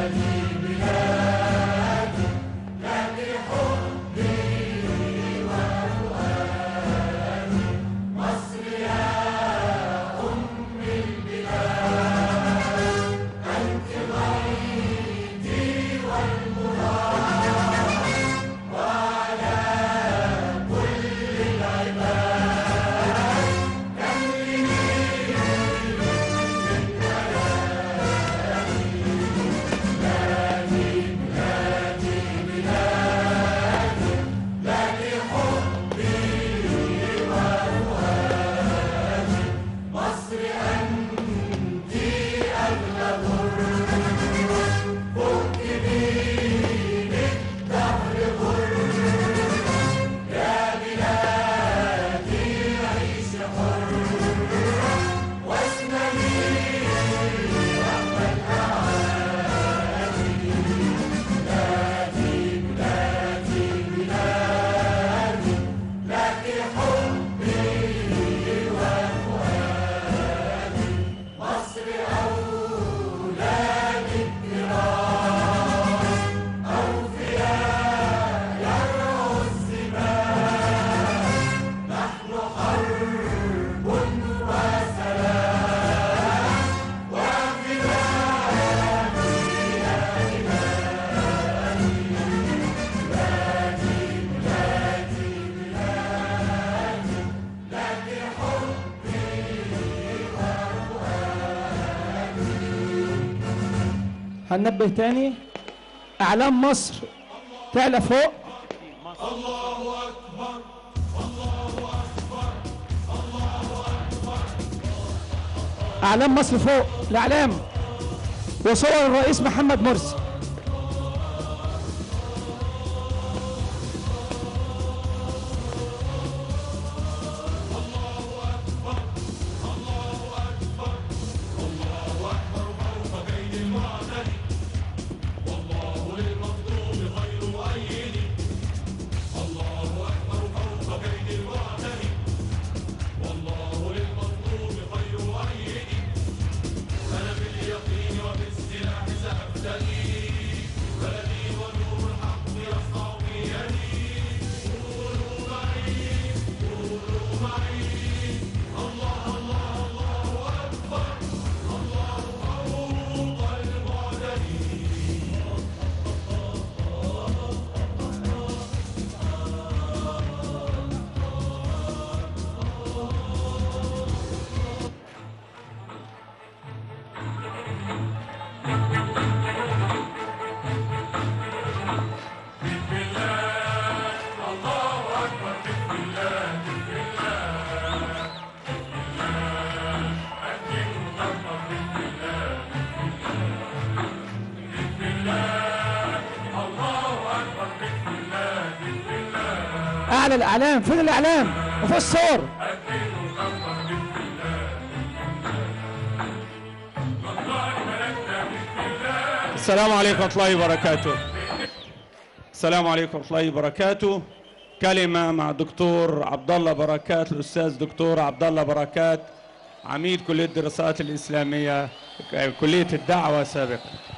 هننبه تاني، أعلام مصر تعلى فوق. الله أكبر الله أكبر الله أكبر. أعلام مصر فوق، الأعلام وصور الرئيس محمد مرسي. أعلى الأعلام، فين الأعلام؟ وفي الصور. السلام عليكم ورحمة الله وبركاته. السلام عليكم ورحمة الله وبركاته. كلمة مع الدكتور عبد الله بركات، الأستاذ دكتور عبد الله بركات، عميد كلية الدراسات الإسلامية، كلية الدعوة سابقا.